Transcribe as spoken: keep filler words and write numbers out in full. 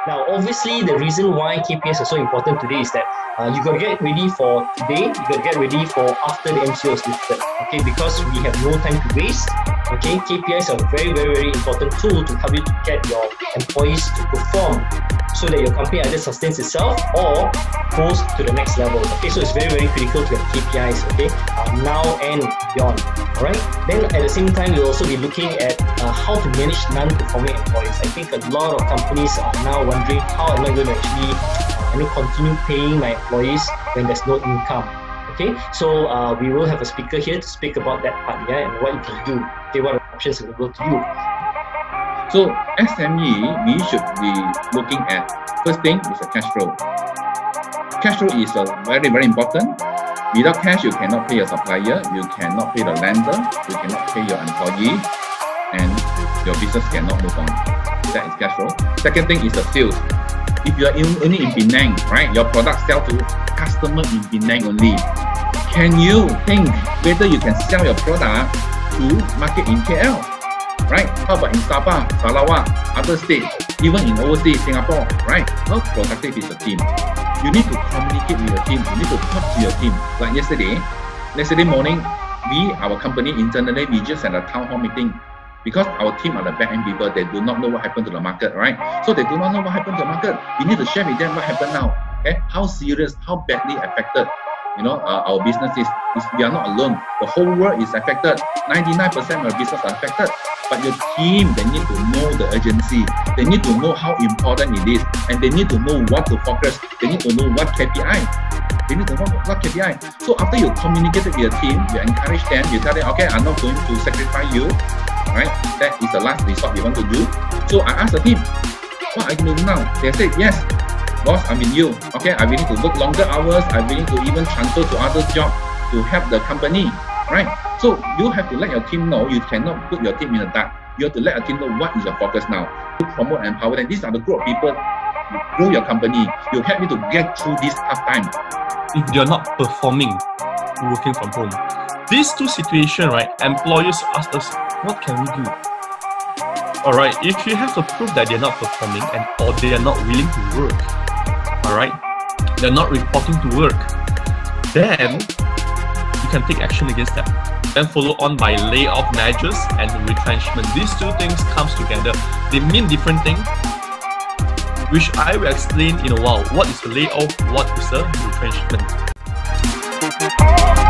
Now, obviously, the reason why K P Is are so important today is that uh, you got to get ready for today, you got to get ready for after the M C O is lifted, okay, because we have no time to waste, okay. K P Is are a very, very, very important tool to help you to get your employees to perform so that your company either sustains itself or goes to the next level, okay. So it's very, very critical to have K P Is, okay, uh, now and beyond, alright. Then at the same time, we'll also be looking at uh, how to manage non-performing employees. I think a lot of companies are now wondering, how am I going to actually uh, you know, continue paying my employees when there's no income? Okay, so uh, we will have a speaker here to speak about that part, yeah, and what you can do. Okay, what options are available to you. So S M E, we should be looking at, first thing is a cash flow. Cash flow is uh, very, very important. Without cash, you cannot pay your supplier, you cannot pay the lender, you cannot pay your employee, and your business cannot move on. That is cash flow. Second thing is the sales. If you are in, only in Penang, right, your product sell to customer in Penang only. Can you think whether you can sell your product to market in K L? Right? How about in Sabah, Sarawak, other states, even in overseas, Singapore, right? How productive is the team? You need to communicate with your team. You need to talk to your team. Like yesterday, yesterday morning, we, our company internally, we just had a town hall meeting. Because our team are the back-end people, they do not know what happened to the market, right? So they do not know what happened to the market. We need to share with them what happened now. Okay? How serious, how badly affected, you know, uh, our business is, is. We are not alone. The whole world is affected. ninety-nine percent of our business are affected. But your team, they need to know the urgency. They need to know how important it is. And they need to know what to focus. They need to know what K P I. They need to know what K P I. So after you communicate with your team, you encourage them, you tell them, okay, I'm not going to sacrifice you. Right? That is the last resort you want to do. So I asked the team, what are you doing now? They said, yes, boss, I'm with you. Okay, I'm willing to work longer hours. I'm willing to even transfer to other jobs to help the company. Right? So you have to let your team know. You cannot put your team in the dark. You have to let your team know what is your focus now. To promote and empower them. These are the group of people who grow your company. You help you to get through this tough time. If you're not performing, working from home, these two situations, right? Employers ask us, what can we do? Alright, if you have to prove that they're not performing and or they are not willing to work, alright, they're not reporting to work, then you can take action against them. Then follow on by layoff measures and retrenchment. These two things comes together. They mean different things, which I will explain in a while. What is a layoff? What is a retrenchment?